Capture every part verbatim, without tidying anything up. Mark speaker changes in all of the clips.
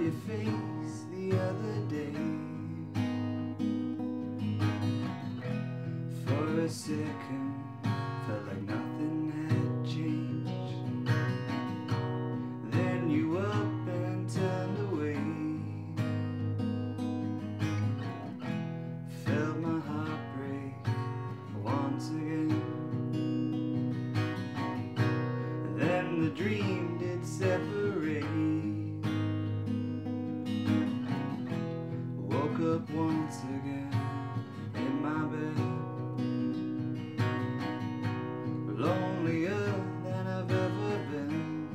Speaker 1: your face the other day. For a second, felt like nothing had changed. Then you up and turned away. Felt my heart break once again. Then the dream did separate. Woke up once again in my bed, lonelier than I've ever been.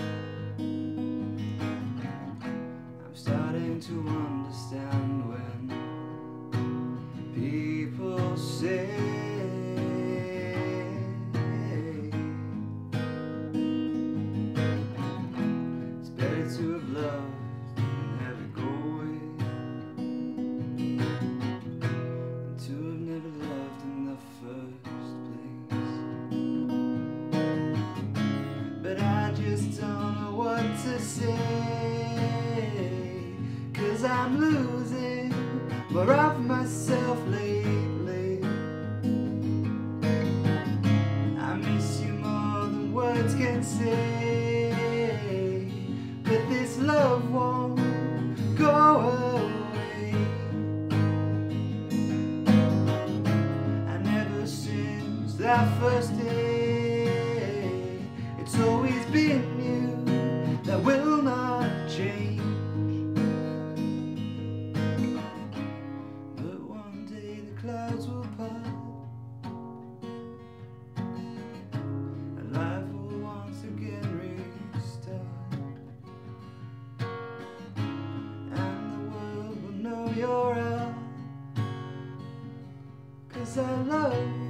Speaker 1: I'm starting to understand when people say it's better to have loved than have it go away, than to have never loved in the first place. But I just don't know what to say, 'cause I'm losing more of myself lately. I miss you more than words can say, but this love won't go away. And ever since that first day, it's always been you that will not change. But one day the clouds will part, and life will once again restart, and the world will know you're out, 'cause I love you.